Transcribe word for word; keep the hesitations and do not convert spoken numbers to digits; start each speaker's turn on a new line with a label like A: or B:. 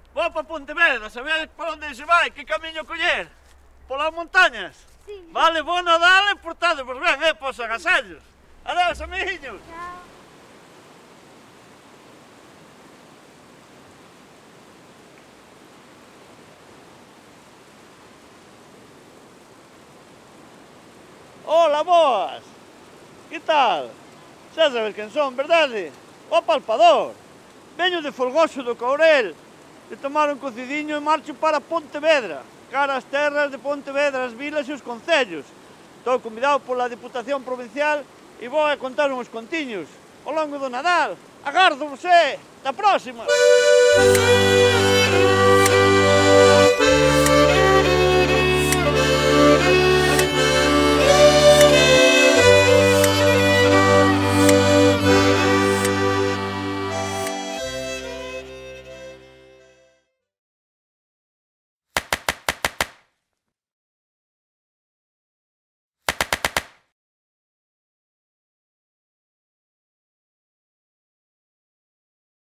A: Vou para Pontevedra, sabedes por onde se vai, que camiño coller? Polas montañas?
B: Sí.
A: Vale, bo Nadal e portadevos ben, eh, pos agasallos. Adeus, amiguinhos.
B: Chao.
A: Hola, boas. Que tal? Xa sabes quen son, verdade? O Palpador. Veño de Folgoso do Courel, de tomar un cocidiño e marcho para Pontevedra, cara ás terras de Pontevedra, as vilas e os concellos. Estou convidado pola Diputación Provincial e vou a contar uns contiños ao longo do Nadal. Agardo-vos, eh! Ata a próxima!